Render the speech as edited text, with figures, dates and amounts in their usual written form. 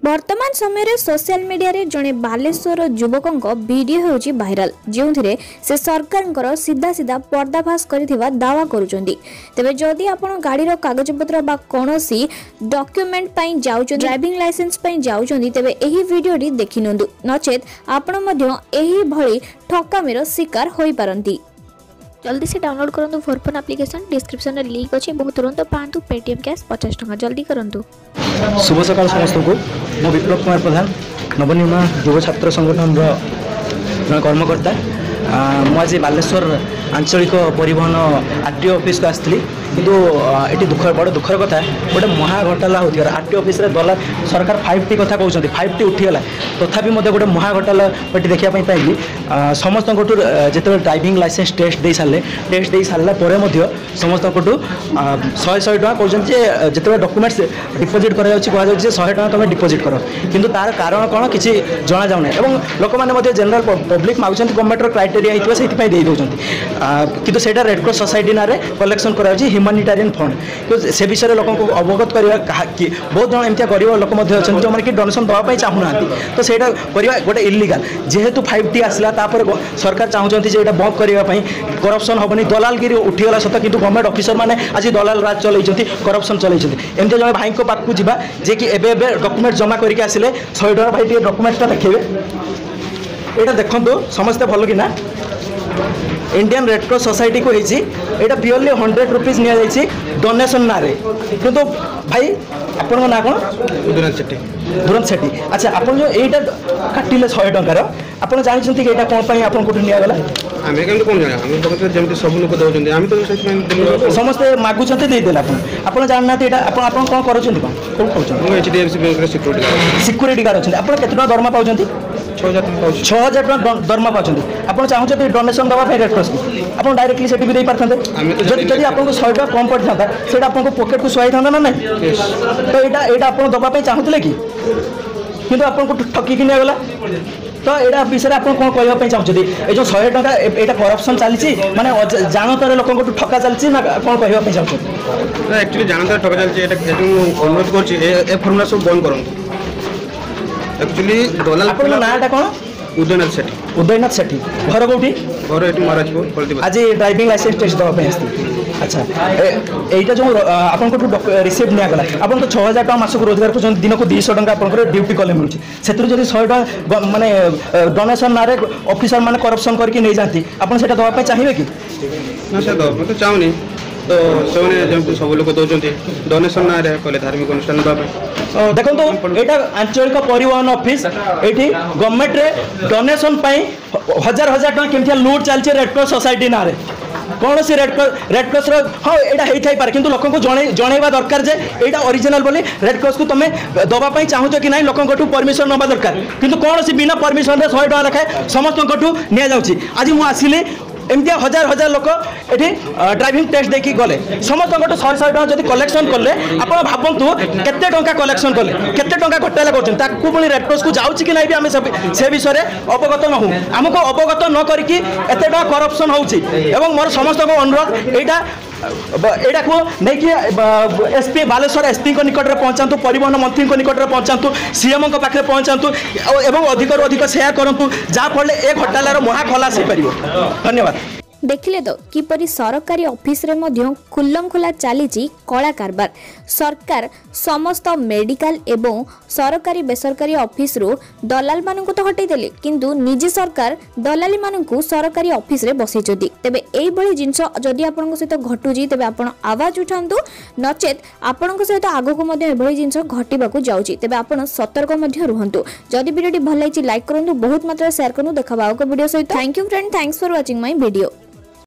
वर्तमान समय social media रे जड़े बालेश्वर युवक वीडियो होउची वायरल जो से सरकार सीधा सीधा पर्दाफाश कर दावा करुचंदी। तेबे जदि आपण गाड़ी कागज पत्र बा कोनोसी डॉक्यूमेंट पई जाउचो ड्राइविंग लाइसेंस पई जाउचंदी तेबे एही वीडियोटी देखिनंदु नचेत आपण मध्य एही भली ठकामीर शिकार होई पारंती। जल्दी से डाउनलोड करंतु फोरफोन एप्लिकेशन डिस्क्रिप्शन रे लिंक अछि बहुत तुरंत पांतु पेटीएम कैश 50 टका जल्दी करंतु। शुभ सकाल समस्त को मो विप्लव कुमार प्रधान नवनिर्माण युव छात्र संगठन कर्मकर्ता मुझे बालेश्वर आंचलिक परिवहन आरटीओ ऑफिस को आसती किंतु ये बड़ दुखर कथा गोटे महा घोटाला होती आरटीओ ऑफिस रे दला सरकार 5T कथा कहते 5T उठीगला तथापि गोटे महा घोटाला पेटी देखा पाइली समस्त जो ड्राइविंग लाइसेंस टेस्ट दे सारा पर समस्त 100 टका कहते जो डॉक्यूमेंट्स डिपोजिट कर 100 टका तुम डिपोजिट कर किंतु तार कारण कौन कि जना जाऊना और लोक मैंने जनरल पब्लिक मागुं गवर्नमेंट क्राइटेरिया होता से दे दौरान किंतु सेटा रेड क्रॉस सोसाइटी ना कलेक्शन कर ह्यूमानिटेरियन फंड से विषय लोक अवगत करवा बहुत जन एमती गरीब लोक जो मैंने कि डोनेशन देवाई चाहूना तो सेटा करवा गोटे इलीगल जेहेतु 5T आसला सरकार चाहते हैं बंद करने करप्शन हेनी दलालगिरी उठीगला सत कि गवर्नमेंट ऑफिसर मैंने आज दलाल राज चलते करप्शन चलते एमती जब भाई पाखक जावा जे कि डॉक्यूमेंट जमा करके आसिले 100 टका भाई डॉक्यूमेंटा देखिए यहाँ देखो समस्ते भल कि ना इंडियन रेड क्रॉस सोसाइटी को यहाँ प्योरली 100 रुपीज नि डोनेशन ना कि भाई आपण ना कौन दुरंत सेठी अच्छा आप जो यहीटा काटिले 100 टकर आप जानते कि यहाँ कौन आप कौन निगला समस्ते मागुंट देदेला आप जानना आप कौन कर सिक्यूरीटी गार्ड अच्छा आप केतना दरमा पाँच 6000 टका दरमा पाँच आप चाहते डोनेशन देवा रेड क्रॉस को आप डायरेक्टली से भी पारते जब आपको 100 टका कम पड़ता से आपको पॉकेट को सुई था ना ना तो यहाँ आप दवाई चाहूले कि आपको ठकिक निगला तो यहाँ विषय आप कौन कहवाई चाहते ये जो 100 टका यहाँ करप्शन चली माने जानतर लोक ठका चलती ना कौन कहवाई चाहते एक्चुअली जानतर ठका चलती अनुरोध कर फर्मुला सब बंद करूँ एक्चुअली दलाल आपन नाटा कौन उदयनाथ सेठी घर कौटी घर ये महाराजपुर आज ड्राइविंग लाइसेंस टेस्ट देवाई आसती अच्छा यहाँ जो आपको रिसीव निगला आप तो 6000 टका मासक रोजगार कर दिन को 200 टका आप ड्यूटी कले मिलूँ से 100 टका माने डोनेशन ना ऑफिसर माने करप्शन करके नहीं जाती आप देवाई चाहिए कि ना सर मैं तो चाहूनी तो से सब लोग दौरान डोनेशन ना कले धार्मिक अनुष्ठान देवाई देखो यहाँ आंचलिक परिवहन ऑफिस ये गवर्नमेंट रे डोनेशन हजार हजार टका केमती लुट चलती रेड क्रॉस सोसाइटी ना कौन सी रेड क्रॉस हाँ यहाँ होता पारे कि लोक जनवा दरकार जे यहाँ ओरिजिनल बोली रेड क्रॉस को तुम दवाई चाहूच कि ना लोक परमिशन नवा दरकार किंतु कौन सी बिना परमिशन 100 टका रखाए समस्त नि जाऊँगी आज मुझे आसिली एमती हजार हजार लोक ये ड्राइविंग टेस्ट देखी गले समस्त 100 टका जब कलेक्शन कले आप भावतु केते टंका कलेक्शन कले केते टंका घोटाला कर रेड क्रॉस को जाऊँच कि ना आम से विषय अवगत न हूँ आमको अवगत न करके एत करप्शन हो मोर समस्त अनुरोध यहाँ को नहीं एसपी बालेश्वर एसपी निकट में पहुँचातु परिवहन मंत्री निकट में पहुँचातु सीएम पाखे पहुँचातु और अधिक शेयर करूँ जहाँफल ए घोटालार महा खलास हो पार। धन्यवाद। देखिले तो किपरि सरकारी ऑफिस रे मध्य खुल्लम खुला चली कला कारबार सरकार समस्त मेडिकल एवं सरकारी बेसरकारी ऑफिस रो दलाल मानकु तो हटै देले किंतु निजी सरकार दलाली मानकु सरकारी ऑफिस रे बसैछथि तेबे एई बळी जिंस जदि आपनक सहित घटुजी तेबे आपण आवाज उठांतु नचेत आपनक सहित आगो को मध्य एबळी जिंस घटिबाकू जाउची तेबे आपण सतर्क मध्य रहंतु जदि वीडियोटी भल लाइक करंतु बहुत मात्रा शेयर करनु देखाबाओ को वीडियो सहित thank you friend thanks for watching my video.